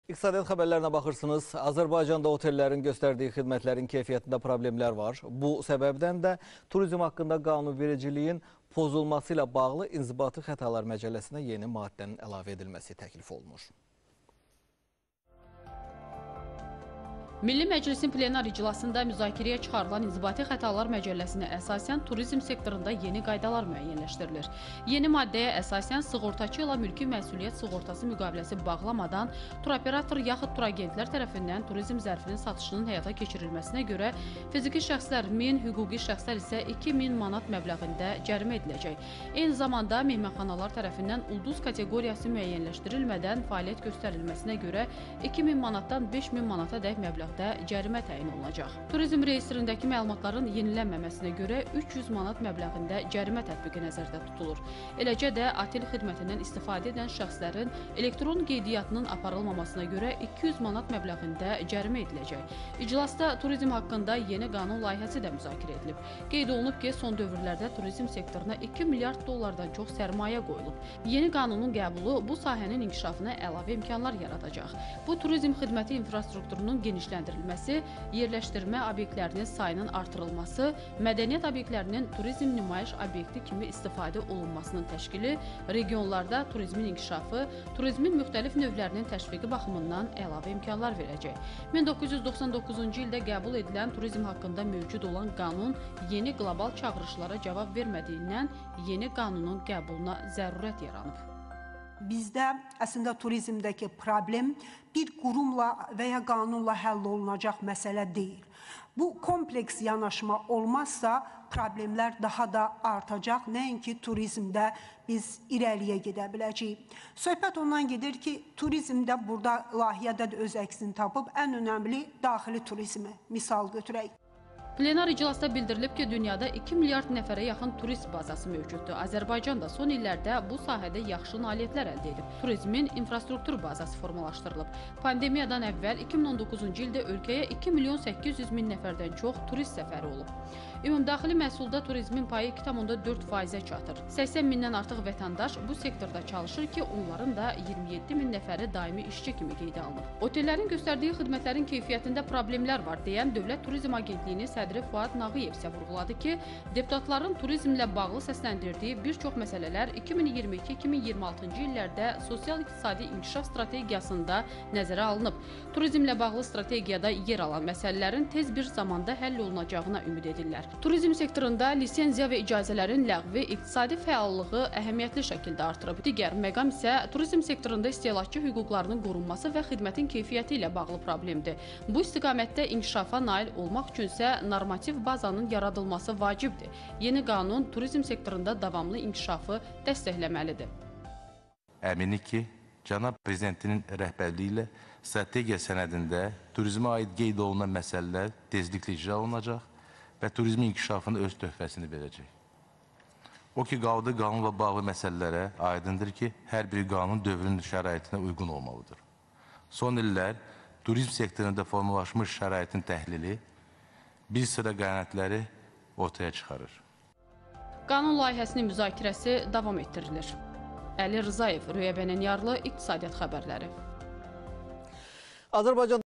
İqtisadiyyat xəbərlərinə baxırsınız. Azərbaycanda otellərin göstərdiyi xidmətlərin keyfiyyətində problemlər var. Bu səbəbdən də turizm haqqında qanunvericiliyin pozulması ilə bağlı İnzibati Xətalar Məcəlləsinə yeni maddənin əlavə edilməsi təklif olunur. Milli Məclisin plenar iclasında müzakirəyə çıxarılan İnzibati Xətalar Məcəlləsinə əsasən turizm sektorunda yeni qaydalar müəyyənləşdirilir. Yeni maddəyə əsasən sığortaçı ilə mülki məsuliyyət sığortası müqaviləsi bağlamadan turoperator yaxud turagentlər tərəfindən turizm zərfinin satışının həyata keçirilməsinə görə fiziki şəxslər 1000, hüquqi şəxslər isə 2000 manat məbləğində cərimə ediləcək. Eyni zamanda mehmanxanalar tərəfindən ulduz kateqoriyası müəyyənləşdirilmədən fəaliyyət göstərilməsinə görə 2000 manatdan 5000 manata dək məbləğ cərimə təyin olunacaq. Turizm reyestrindəki məlumatların yenilənməməsinə görə 300 manat məbləğində cərimə tətbiqi nəzərdə tutulur. Eləcə də otel xidmətindən istifadə edən şəxslərin elektron qeydiyyatının aparılmamasına görə 200 manat məbləğində cərimə ediləcək. İclasda turizm haqqında yeni qanun layihəsi də müzakirə edilib. Qeyd olunub ki, son dövrlərdə turizm sektoruna 2 milyard dollardan çox sərmayə qoyulub. Yeni qanunun qəbulu bu sahənin inkişafına əlavə imkanlar yaradacaq. Bu turizm xidməti infrastrukturunun genişləndirilməsi, yerləşdirmə obyektlərinin sayının artırılması, mədəniyyət obyektlərinin turizm nümayiş obyekti kimi istifadə olunmasının təşkili, regionlarda turizmin inkişafı, turizmin müxtəlif növlərinin təşviqi baxımından əlavə imkanlar verəcək. 1999-cu ildə qəbul edilən turizm haqqında mövcud olan qanun yeni qlobal çağırışlara cavab vermədiyindən yeni qanunun qəbuluna zərurət yaranıb. Bizdə əslində turizmdəki problem bir qurumla və ya qanunla həll olunacaq məsələ deyil. Bu kompleks yanaşma olmazsa problemlər daha da artacaq, nəinki turizmdə biz irəliyə gedə biləcəyik. Söhbət ondan gedir ki, turizmdə burada layihədə də öz əksini tapıb, ən önəmli daxili turizmi misal götürək. Plenar iclasda bildirilib ki, dünyada 2 milyard nəfərə yaxın turist bazası mövcuddur. Azərbaycan da son illərdə bu sahədə yaxşı nailiyyətlər əldə edib. Turizmin infrastruktur bazası formalaşdırılıb. Pandemiyadan əvvəl 2019-cu ildə ölkəyə 2 milyon 800 min nəfərdən çox turist səfəri olub. Ümumdaxili məhsulda turizmin payı 2,4%-ə çatır. 80 mindən artıq vətəndaş bu sektorda çalışır ki, onların da 27 min nəfəri daimi işçi kimi qeydə alınır. Otellərin göstərdiyi xidmətlərin keyfiyyətində problemlər var deyən Dövlət Turizm Agentliyinin sədri Fuad Nağıyev isə vurğuladı ki, deputatların turizmlə bağlı səsləndirdiyi bir çox məsələlər 2022-2026-cı illərdə sosial-iqtisadi inkişaf strategiyasında nəzərə alınıb. Turizmlə bağlı strategiyada yer alan məsələlərin tez bir zamanda həll olunacağına ümid edirlər. Turizm sektorunda lisenziya və icazələrin ləğvi iqtisadi fəallığı əhəmiyyətli şəkildə artırıb. Digər məqam isə turizm sektorunda istehlakçı hüquqlarının qorunması və xidmətin keyfiyyəti ilə bağlı problemdir. Bu istiqamətdə inkişafa nail olmaq üçünsə normativ bazanın yaradılması vacibdir. Yeni qanun turizm sektorunda davamlı inkişafı dəstəkləməlidir. Əminik ki, Cənab Prezidentinin rəhbərliyi ilə strategiya sənədində turizmə aid qeyd olunan məsələlər tezliklə icra olunacaq və turizmin inkişafına öz töhfəsini verəcək. O ki, qaldığı qanunla bağlı məsələlərə aydındır ki, hər bir qanun dövrün şəraitinə uyğun olmalıdır. Son illər turizm sektorunda formalaşmış şəraitin təhlili bir sıra qənaətləri ortaya çıxarır. Qanun layihəsinin müzakirəsi davam etdirilir. Əli Rzayev, Rüyə Bənənyarlı, İqtisadiyyat xəbərləri. Azərbaycan